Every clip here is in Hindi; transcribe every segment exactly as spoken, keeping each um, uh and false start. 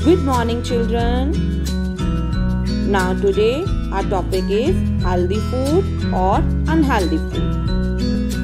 Good morning, children. Now today our topic is healthy food or unhealthy food.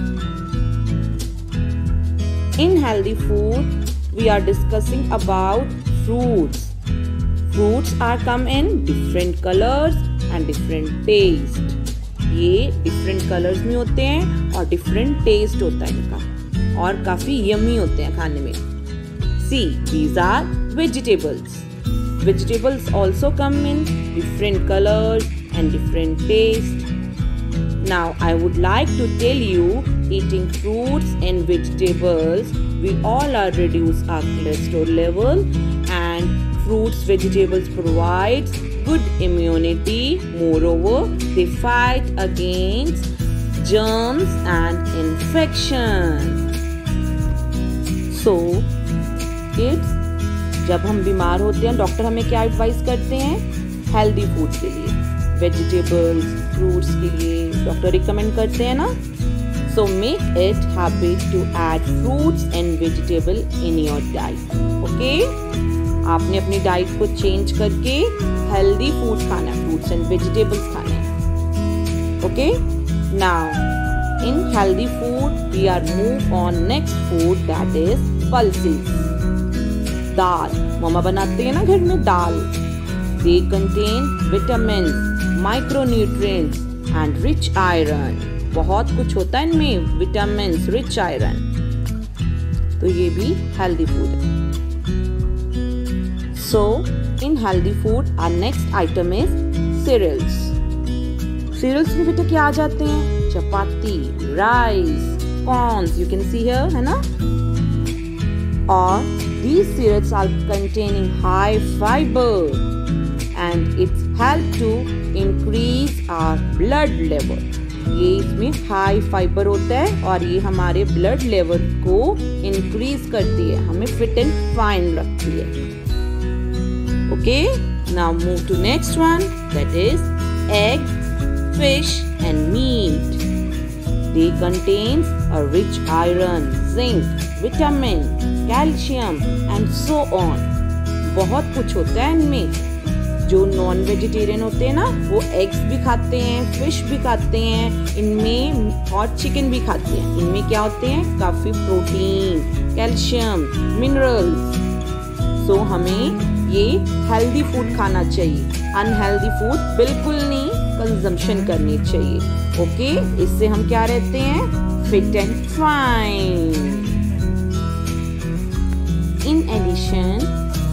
In healthy food, we are discussing about fruits. Fruits are come in different colors and different taste. ये different colors में होते हैं और different taste होता है इनका और काफी yummy होते हैं खाने में. See, these are vegetables. Vegetables also come in different colors and different taste. Now I would like to tell you, eating fruits and vegetables will all are reduce our cholesterol level, and fruits vegetables provides good immunity. Moreover, they fight against germs and infections. So kids, जब हम बीमार होते हैं डॉक्टर हमें क्या एडवाइस करते हैं? हेल्दी फूड के लिए, वेजिटेबल्स फ्रूट्स के लिए डॉक्टर रिकमेंड करते हैं ना. So make it habit to add fruits and vegetable in your diet. Okay, आपने अपनी डाइट को चेंज करके हेल्दी फूड खाना है, फ्रूट्स एंड वेजिटेबल्स खाने हैं. Okay, now in healthy food we are move on next food, that is pulses. दाल मम्मा बनाते हैं ना घर में दाल. They contain vitamins, micronutrients and rich iron. बहुत कुछ होता है इनमें, vitamins, rich iron. तो ये भी healthy food है. So in healthy food our next item is cereals. Cereals में बेटा क्या आ जाते हैं? चपाती, rice, corns, you can see here, है ना? और these cereals are containing high fiber and it help to increase our blood level. ये इसमें high fiber होता है और ये हमारे blood level को increase करती है, हमें fit and fine रखती है. Okay, now move to next one, that is egg, fish and meat. They contains a rich iron, zinc, vitamin, calcium and so on. बहुत कुछ होता है इनमें. जो नॉन वेजिटेरियन होते हैं ना वो एग्स भी खाते हैं, फिश भी खाते हैं इनमें और चिकन भी खाते हैं. इनमें क्या होते हैं? काफी प्रोटीन, कैल्शियम, मिनरल्स. सो हमें ये हेल्दी फूड खाना चाहिए. अनहेल्दी फूड बिल्कुल नहीं कंजम्पशन करनी चाहिए. ओके, इससे हम क्या रहते हैं? Fit and fine. In addition,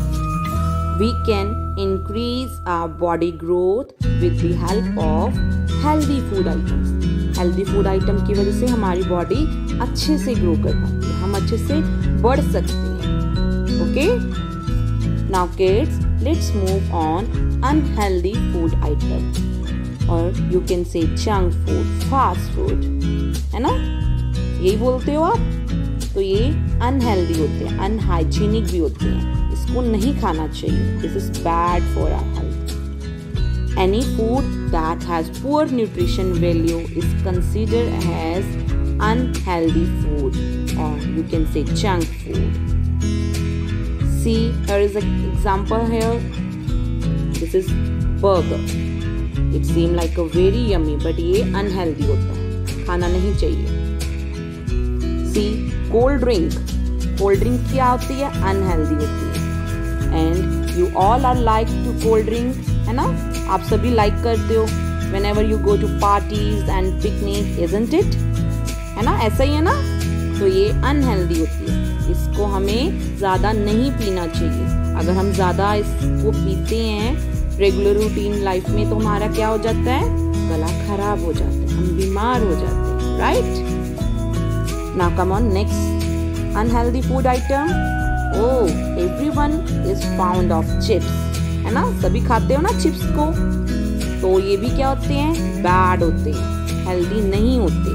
we can increase our body growth with the help of healthy food items. Healthy food item की वजह से हमारी बॉडी अच्छे से ग्रो कर पाती है, हम अच्छे से बढ़ सकते हैं. Okay? Now kids, let's move on unhealthy food items, or you can say junk food, fast food, है ना? यही बोलते हो आप? तो ये अनहेल्दी होते हैं, अनहाइजीनिक भी होते हैं, इसको नहीं खाना चाहिए. This is bad for our health. Any food that has poor nutrition value is considered as unhealthy food, और you can say junk food. See, here is an example here. This is burger. It seem like a very yummy, but ये अनहेल्दी होता है, खाना नहीं चाहिए. See, cold drink. Cold drink क्या होती है? अनहेल्दी होती है. And you all are like to cold drink, है ना? आप सभी लाइक करते हो whenever you go to parties and picnic, isn't it? है ना? ऐसा ही है ना? तो ये अनहेल्दी होती है, इसको हमें ज़्यादा नहीं पीना चाहिए. अगर हम ज़्यादा इसको पीते हैं रेगुलर रूटीन लाइफ में तो हमारा क्या हो जाता है? गला खराब हो जाता है, हम बीमार हो जाते हैं. Right? Now come on, next unhealthy food item. Oh, everyone is fond of chips, है ना? सभी खाते हो ना चिप्स को. तो ये भी क्या होते हैं? बैड होते हैं, हेल्दी नहीं होते.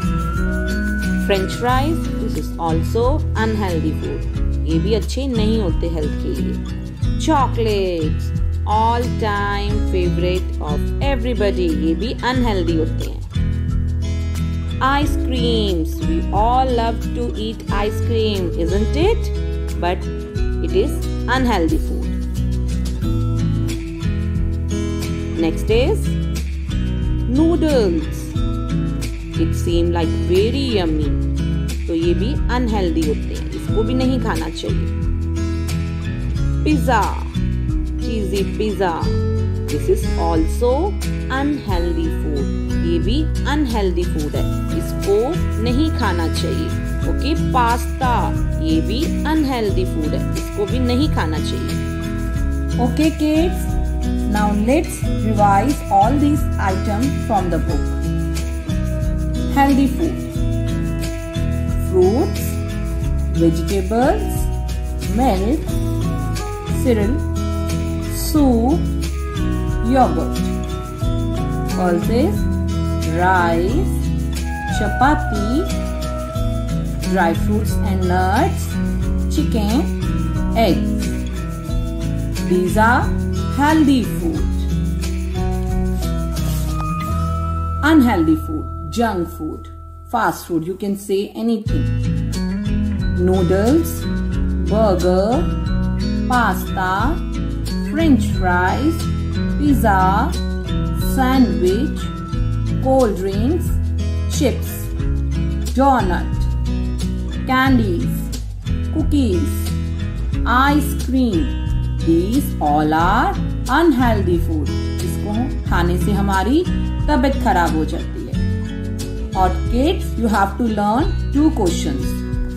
French fries, this is also unhealthy food. ये भी अच्छे नहीं होते हेल्थ के लिए. Chocolates, all time favourite of everybody, ये भी अनहेल्दी होते हैं. Ice creams. We all love to eat ice cream, isn't it? But it is unhealthy food. Next is noodles, it seem like very yummy, तो ये भी अनहेल्दी होते हैं, इसको भी नहीं खाना चाहिए। Pizza, cheesy pizza, this is also unhealthy food, ये भी अनहेल्दी फूड है, इसको नहीं खाना चाहिए। ओके, पास्ता, ये भी अनहेल्दी फूड है, इसको भी नहीं खाना चाहिए। Okay kids, now let's revise all these items from the book. Healthy food: fruits, vegetables, milk, cereal, soup, yogurt. Pulses: rice, chapati, dry fruits and nuts, chicken, eggs. These are healthy food. Unhealthy food: junk food, fast food, you can say anything. Noodles, burger, pasta, French fries, pizza, sandwich, cold drinks, chips, donut, candies, cookies, ice cream. These all are unhealthy food. इसको खाने से हमारी तबीयत खराब हो जाती है। और kids, you have to learn two questions.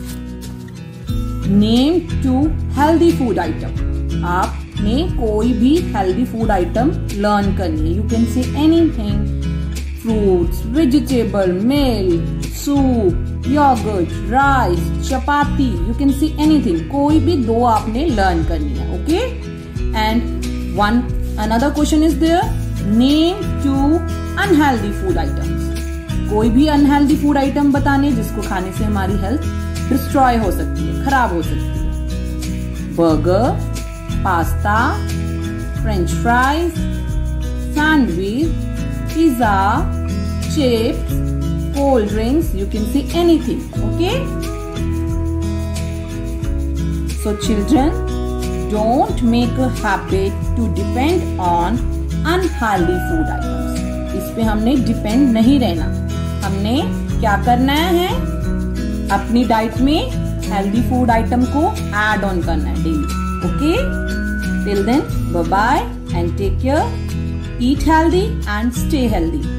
Name two healthy food item. आपने कोई भी healthy food item learn करनी है. You can say anything. Fruits, vegetable, milk, soup, yogurt, rice, chapati, you can see anything. कोई भी दो आपने learn करनी है, okay? And one another question is there. Name two unhealthy food items. कोई भी unhealthy food item बताने जिसको खाने से हमारी health destroy हो सकती है, खराब हो सकती है. Burger, pasta, French fries, sandwich, pizza, chips, cold drinks, you can see anything, okay? So children, don't make a habit to depend on unhealthy food items. इस पे हमने depend नहीं रहना, हमने क्या करना है, अपनी डाइट में healthy food item को add on करना है daily, okay? Till then, bye bye and take care. Eat healthy and stay healthy.